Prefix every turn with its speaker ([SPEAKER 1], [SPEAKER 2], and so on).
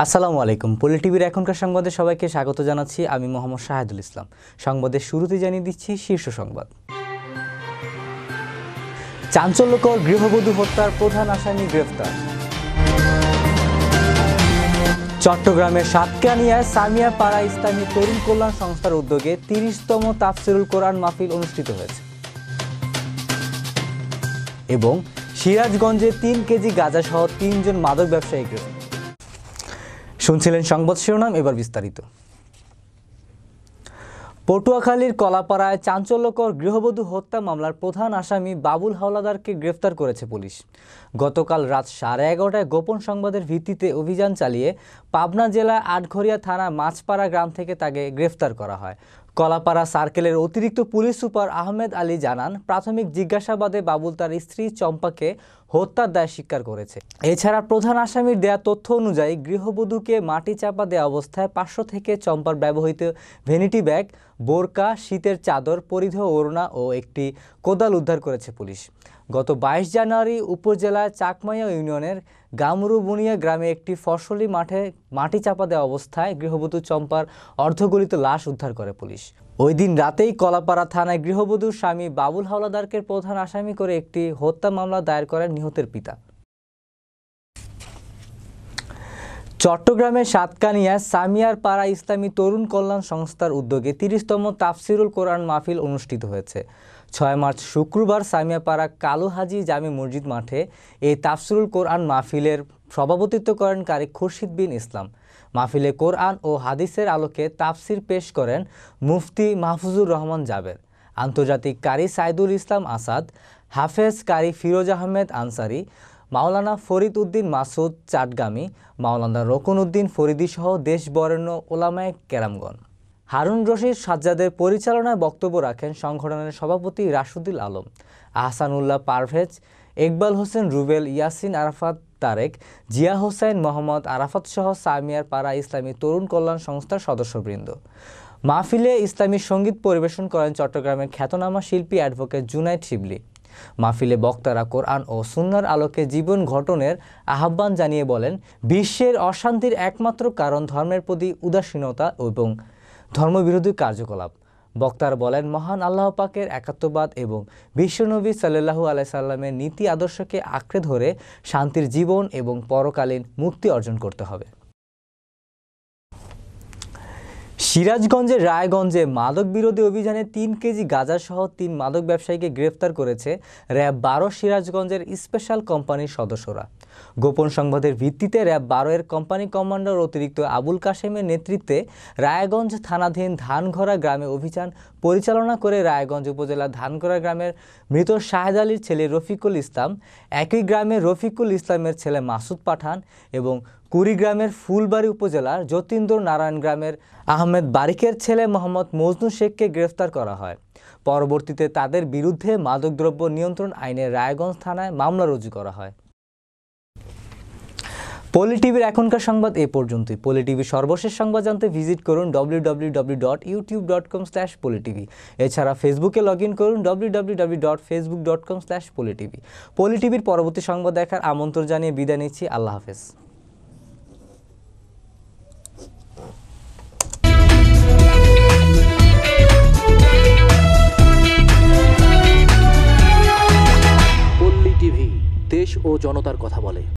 [SPEAKER 1] আসসালামু আলাইকুম। পলি টিভির এখনকার সংবাদে সবাইকে স্বাগত জানাচ্ছি। আমি মোহাম্মদ শাহেদুল ইসলাম। সংবাদের শুরুতে জানিয়ে দিচ্ছি শীর্ষ সংবাদ। চাঞ্চল্যকর গৃহবধূ হত্যার প্রধান আসামি গ্রেফতার। চট্টগ্রামের সাতকানিয়ায় সামিয়া পাড়া ইসলামী তরুণ কল্যাণ সংস্থার উদ্যোগে ৩০তম তাফসিরুল কোরআন মাহফিল অনুষ্ঠিত হয়েছে। এবং সিরাজগঞ্জে ৩ কেজি গাঁজা সহ ৩ জন মাদক ব্যবসায়ী গ্রেফতার। শুনছিলেন সংবাদ শিরোনাম, এবার বিস্তারিত। পটুয়াখালীর কলাপাড়ায় চাঞ্চল্যকর গৃহবধূ হত্যা মামলার প্রধান আসামি বাবুল হাওলাদারকে গ্রেফতার করেছে পুলিশ। গতকাল রাত 11:30টায় গোপন সংবাদের ভিত্তিতে অভিযান চালিয়ে পাবনা জেলার আটঘরিয়া থানা মাছপাড়া গ্রাম থেকে তাকে গ্রেফতার করা হয়। কলাপাড়া সার্কেলের অতিরিক্ত পুলিশ সুপার আহমেদ আলী জানান, প্রাথমিক জিজ্ঞাসাবাদে বাবুল তার স্ত্রী চম্পাকে হত্যার দায় স্বীকার করেছে। এছাড়া প্রধান আসামির দেয়া তথ্য অনুযায়ী গৃহবধূকে মাটি চাপা দেওয়া অবস্থায় 500 থেকে চম্পার ব্যবহৃত ভ্যানিটি ব্যাগ, বোরকা, শীতের চাদর, পরিধেয় ওড়না ও একটি কোদাল উদ্ধার করেছে পুলিশ। গত 22 জানুয়ারি উপজেলার চাকমাইয়া ইউনিয়নের গামরুবুনিয়া গ্রামে একটি ফসলি মাঠে মাটি চাপা দেওয়া অবস্থায় গৃহবধূ চম্পার অর্ধগলিত লাশ উদ্ধার করে পুলিশ। ওই দিন রাতেই কলাপাড়া থানায় গৃহবধূর স্বামী বাবুল হাওলাদারকে প্রধান আসামি করে একটি হত্যা মামলা দায়ের করেন নিহতের পিতা। চট্টগ্রামের সাতকানিয়ায় সামিয়ার পাড়া ইসলামী তরুণ কল্যাণ সংস্থার উদ্যোগে ৩০তম তাফসিরুল কোরআন মাহফিল অনুষ্ঠিত হয়েছে। 6 মার্চ শুক্রবার সামিয়াপাড়া কালু হাজি জামে মসজিদ মাঠে এই তাফসিরুল কোরআন মাহফিলের সভাপতিত্ব করেন কারি খুরশিদ বিন ইসলাম। মাহফিলে কোরআন ও হাদিসের আলোকে তাফসির পেশ করেন মুফতি মাহফুজুর রহমান জাবের, আন্তর্জাতিক কারি সাইদুল ইসলাম আসাদ, হাফেজ কারি ফিরোজ আহমেদ আনসারি, মাওলানা ফরিদ উদ্দিন মাসুদ চাটগামী, মাওলানা রকুন উদ্দিন ফরিদি সহ দেশ বরেণ্য ওলামায়ে কেরামগণ। হারুন রশিদ সাজ্জাদের পরিচালনায় বক্তব্য রাখেন সংগঠনের সভাপতি রাশুদুল আলম, আহসানুল্লাহ পারভেজ, ইকবাল হোসেন রুবেল, ইয়াসিন আরাফাত তারেক, জিয়া হোসেন, মোহাম্মদ আরাফাত সহ সামিয়ার পাড়া ইসলামী তরুণ কল্যাণ সংস্থার সদস্যবৃন্দ। মাহফিলে ইসলামী সঙ্গীত পরিবেশন করেন চট্টগ্রামের খ্যাতনামা শিল্পী অ্যাডভোকেট জুনাইদ শিবলি। মাহফিলে বক্তারা কোরআন ও সুন্নাহর আলোকে জীবন গঠনের আহ্বান জানিয়ে বলেন, বিশ্বের অশান্তির একমাত্র কারণ ধর্মের প্রতি উদাসীনতা এবং ধর্মবিরোধী কার্যকলাপ। বক্তারা বলেন, মহান আল্লাহ পাকের একাত্মবাদ এবং বিশ্বনবী সাল্লাল্লাহু আলাইহি সাল্লামের নীতি আদর্শকে আঁকড়ে ধরে শান্তির জীবন এবং পরকালীন মুক্তি অর্জন করতে হবে। সিরাজগঞ্জের রায়গঞ্জে মাদক বিরোধী অভিযানে 3 কেজি গাঁজা সহ 3 মাদক ব্যবসায়ীকে গ্রেফতার করেছে র্যাব 12 সিরাজগঞ্জের স্পেশাল কোম্পানির সদস্যরা। গোপন সংবাদের ভিত্তিতে র্যাব 12 এর কোম্পানি কমান্ডার অতিরিক্ত আবুল কাশেমের নেতৃত্বে রায়গঞ্জ থানাধীন ধানঘরা গ্রামে অভিযান পরিচালনা করে রায়গঞ্জ উপজেলার ধানঘরা গ্রামের মৃত শাহেদ আলীর ছেলে রফিকুল ইসলাম, একই গ্রামের রফিকুল ইসলামের ছেলে মাসুদ পাঠান এবং কুড়িগ্রামের ফুলবাড়ী উপজেলার যতীন্দ্র নারায়ণ গ্রামের আহমেদ বারিকের ছেলে মোহাম্মদ মজনু শেখকে গ্রেফতার করা হয়। পরবর্তীতে তাদের বিরুদ্ধে মাদকদ্রব্য নিয়ন্ত্রণ আইনে রায়গঞ্জ থানায় মামলা রুজু করা হয়। পলি টিভির এখনকার সংবাদ এ পর্যন্তই। পলি টিভির সর্বশেষ সংবাদ জানতে ভিজিট করুন www.youtube.com/politiv। এছাড়া ফেসবুকে লগ ইন করুন www.facebook.com/politiv। পলি টিভির পরবর্তী সংবাদ দেখার আমন্ত্রণ জানিয়ে বিদায় নিচ্ছি। আল্লাহ হাফেজ।
[SPEAKER 2] পল্লী টিভি, দেশ ও জনতার কথা বলে।